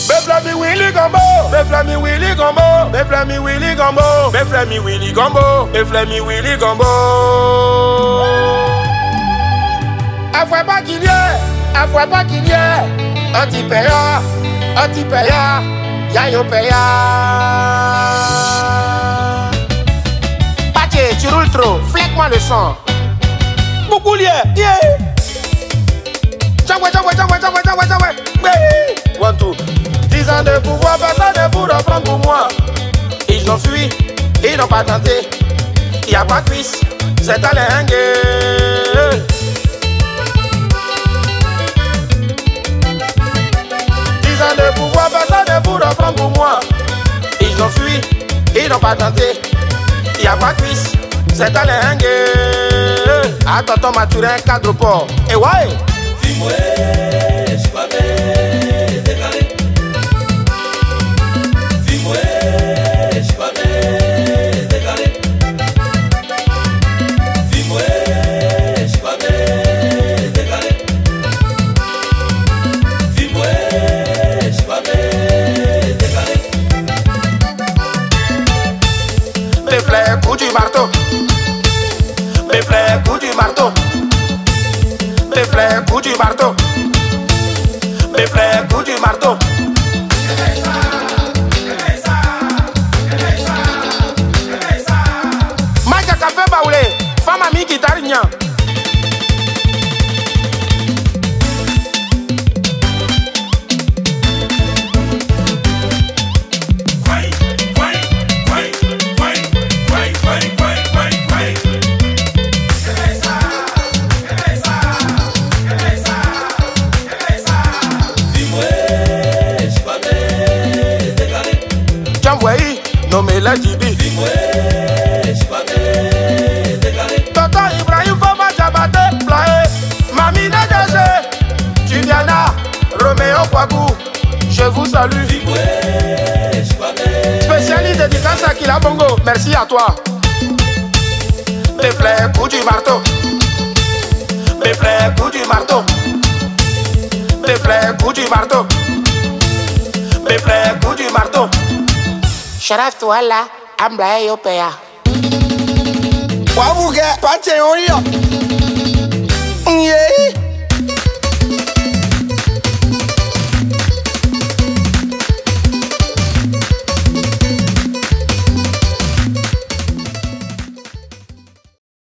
Beflami Willy Gombo, Beflami Willy Gombo, Beflami Willy Gombo, Beflami Willy Gombo, Beflami Willy Gombo. Afoué pas qu'il y ait, afoué pas qu'il y ait, anti-paya, y'a yo paya. Paché, tu roules trop, fleque-moi le son. Beaucoup lié, yeah. Jawé. 1, 2. 10 ans de pouvoir, personne ne pourra prendre pour moi. Ils ont fui, ils n'ont pas tenté. Y a pas de cuisse, c'est à l'ingue. 10 ans de pouvoir, personne ne pourra prendre pour moi. Ils ont fui, ils n'ont pas tenté. Y a pas de cuisse, c'est à l'ingue. Attends, Maturin, cadre port. Et ouais. Fimoué, j'pamé, décalé. Fimoué, j'pamé, décalé. Fimoué, j'pamé, décalé. Fimoué, j'pamé, décalé. Beflé, coup du marteau. Beflé, coup du marteau. Beflé, coup du marteau. Beflé, coup du marteau. Maja café baoulé, femme amie qui t'arignan. Nommé la Jibi. Tonton Ibrahim Foma Jabate, Plaé, Mami Nadege, Juliana, Roméo Kwagou, je vous salue. Spécialiste dédicace à Kila Bongo, merci à toi. Beflé, coup du marteau. Beflé, coup du marteau. Beflé, coup du marteau. Beflé, coup du marteau. Sharaf tuala, ambla yo pea. Wabuge, pache oyo.